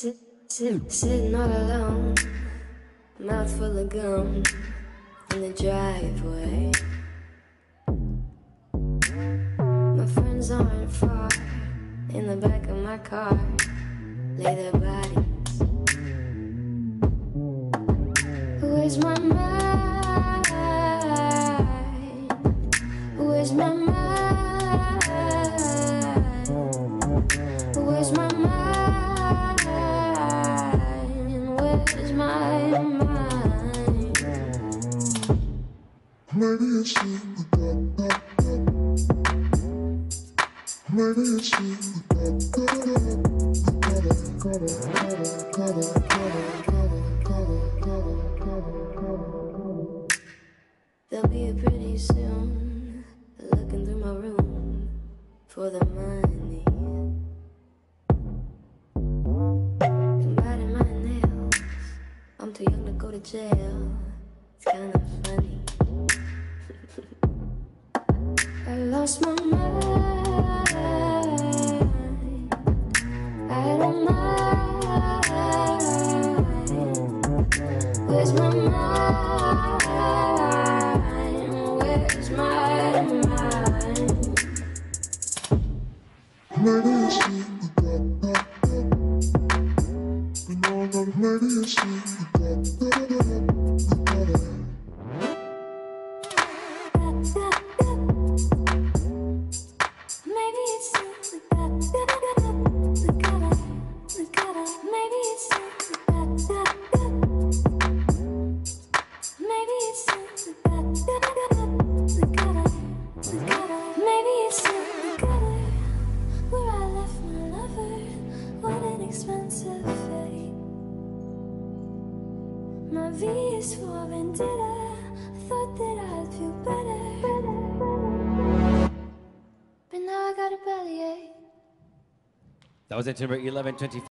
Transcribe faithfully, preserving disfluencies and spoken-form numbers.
Sit, sit, sitting all alone, mouth full of gum in the driveway. My friends aren't far, in the back of my car, lay their bodies. Where's my mind? Where's my mind? Where's my mind? Where's my mind? Maybe it's you. Maybe it's you. They'll be here pretty soon, looking through my room for the money. And biting my nails, I'm too young to go to jail. It's kind of funny. I lost my mind. I don't mind. Where's my mind? Where's my mind? Maybe it's you. Maybe it's you. My V is for vendetta. I thought that I'd feel better, but now I got a bellyache. That was at number eleven twenty-four.